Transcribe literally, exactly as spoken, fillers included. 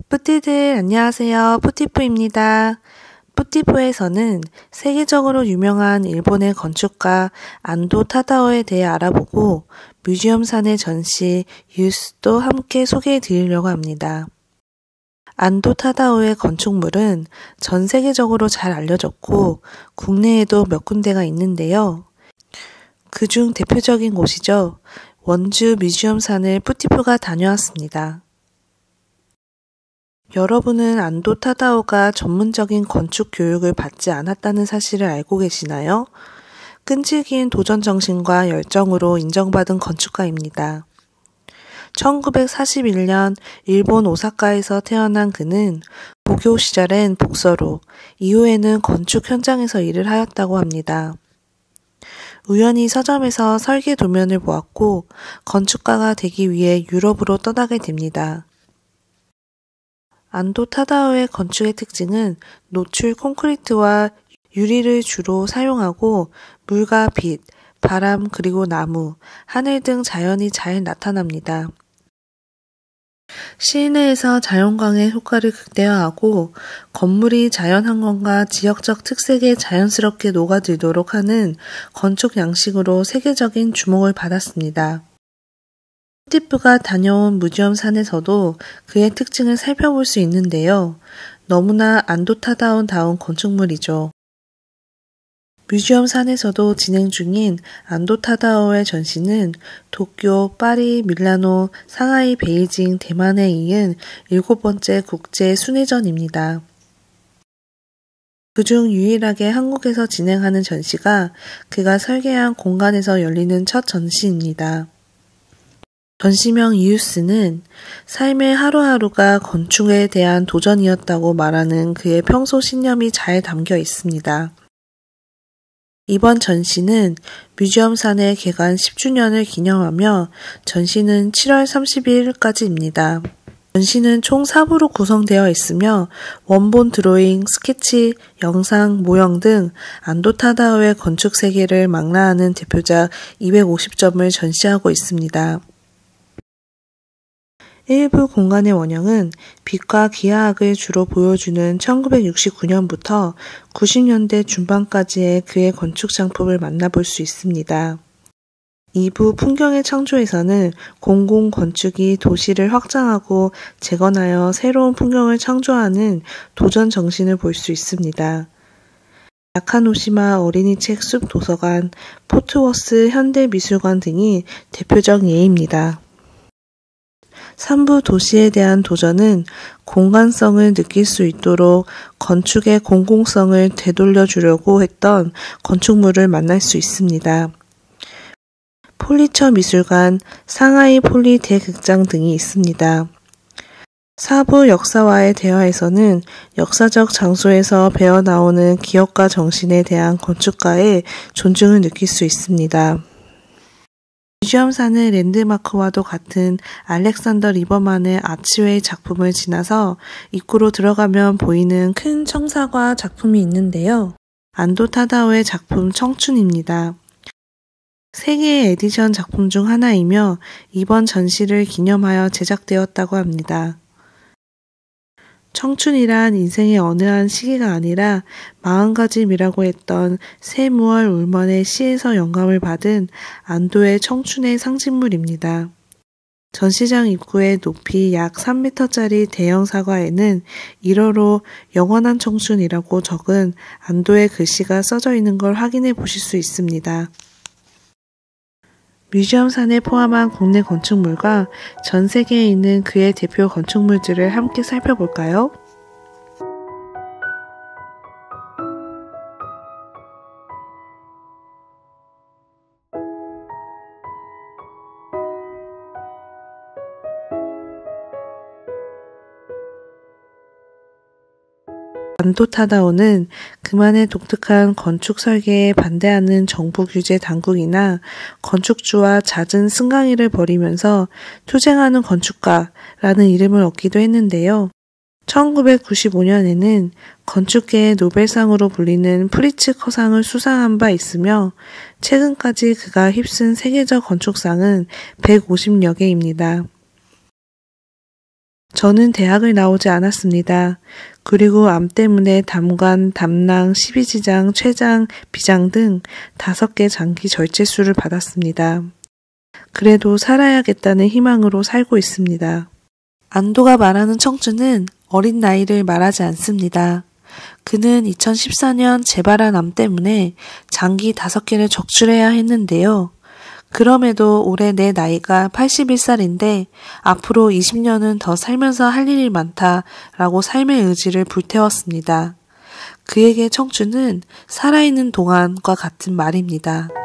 뿌띠들 안녕하세요. 뿌띠뿌입니다. 뿌띠뿌에서는 세계적으로 유명한 일본의 건축가 안도 타다오에 대해 알아보고 뮤지엄산의 전시 유스도 함께 소개해 드리려고 합니다. 안도 타다오의 건축물은 전 세계적으로 잘 알려졌고 국내에도 몇 군데가 있는데요. 그중 대표적인 곳이죠. 원주 뮤지엄산을 뿌띠뿌가 다녀왔습니다. 여러분은 안도 타다오가 전문적인 건축 교육을 받지 않았다는 사실을 알고 계시나요? 끈질긴 도전 정신과 열정으로 인정받은 건축가입니다. 천구백사십일 년 일본 오사카에서 태어난 그는 고교 시절엔 복서로, 이후에는 건축 현장에서 일을 하였다고 합니다. 우연히 서점에서 설계 도면을 보았고 건축가가 되기 위해 유럽으로 떠나게 됩니다. 안도 타다오의 건축의 특징은 노출 콘크리트와 유리를 주로 사용하고 물과 빛, 바람 그리고 나무, 하늘 등 자연이 잘 나타납니다. 실내에서 자연광의 효과를 극대화하고 건물이 자연환경과 지역적 특색에 자연스럽게 녹아들도록 하는 건축 양식으로 세계적인 주목을 받았습니다. 뿌띠뿌가 다녀온 뮤지엄산에서도 그의 특징을 살펴볼 수 있는데요. 너무나 안도 타다오다운 건축물이죠. 뮤지엄산에서도 진행 중인 안도 타다오의 전시는 도쿄, 파리, 밀라노, 상하이, 베이징, 대만에 이은 일곱 번째 국제 순회전입니다. 그중 유일하게 한국에서 진행하는 전시가 그가 설계한 공간에서 열리는 첫 전시입니다. 전시명 이우스는 삶의 하루하루가 건축에 대한 도전이었다고 말하는 그의 평소 신념이 잘 담겨 있습니다. 이번 전시는 뮤지엄산의 개관 십 주년을 기념하며 전시는 칠월 삼십일일까지입니다. 전시는 총 사 부로 구성되어 있으며 원본 드로잉, 스케치, 영상, 모형 등 안도 타다오의 건축 세계를 망라하는 대표작 이백오십 점을 전시하고 있습니다. 일부 공간의 원형은 빛과 기하학을 주로 보여주는 천구백육십구 년부터 구십 년대 중반까지의 그의 건축 작품을 만나볼 수 있습니다. 이 부 풍경의 창조에서는 공공 건축이 도시를 확장하고 재건하여 새로운 풍경을 창조하는 도전 정신을 볼 수 있습니다. 야카노시마 어린이책 숲 도서관, 포트워스 현대미술관 등이 대표적 예입니다. 삼 부 도시에 대한 도전은 공간성을 느낄 수 있도록 건축의 공공성을 되돌려 주려고 했던 건축물을 만날 수 있습니다. 폴리처 미술관, 상하이 폴리 대극장 등이 있습니다. 사 부 역사와의 대화에서는 역사적 장소에서 배어나오는 기억과 정신에 대한 건축가의 존중을 느낄 수 있습니다. 뮤지엄산은 랜드마크와도 같은 알렉산더 리버만의 아치웨이 작품을 지나서 입구로 들어가면 보이는 큰 청사과 작품이 있는데요. 안도 타다오의 작품 청춘입니다. 세계의 에디션 작품 중 하나이며 이번 전시를 기념하여 제작되었다고 합니다. 청춘이란 인생의 어느 한 시기가 아니라 마음가짐이라고 했던 세무얼 울먼의 시에서 영감을 받은 안도의 청춘의 상징물입니다. 전시장 입구의 높이 약 삼 미터짜리 대형 사과에는 일어로 영원한 청춘이라고 적은 안도의 글씨가 써져 있는 걸 확인해 보실 수 있습니다. 뮤지엄산에 포함한 국내 건축물과 전 세계에 있는 그의 대표 건축물들을 함께 살펴볼까요? 안도 타다오는 그만의 독특한 건축 설계에 반대하는 정부 규제 당국이나 건축주와 잦은 승강이를 벌이면서 투쟁하는 건축가라는 이름을 얻기도 했는데요. 천구백구십오 년에는 건축계의 노벨상으로 불리는 프리츠커상을 수상한 바 있으며 최근까지 그가 휩쓴 세계적 건축상은 백오십여 개입니다. 저는 대학을 나오지 않았습니다. 그리고 암 때문에 담관, 담낭, 십이지장, 췌장, 비장 등 다섯 개 장기 절제술을 받았습니다. 그래도 살아야겠다는 희망으로 살고 있습니다. 안도가 말하는 청춘은 어린 나이를 말하지 않습니다. 그는 이천십사 년 재발한 암 때문에 장기 다섯 개를 적출해야 했는데요. 그럼에도 올해 내 나이가 팔십일 살인데 앞으로 이십 년은 더 살면서 할 일이 많다라고 삶의 의지를 불태웠습니다. 그에게 청춘은 살아있는 동안과 같은 말입니다.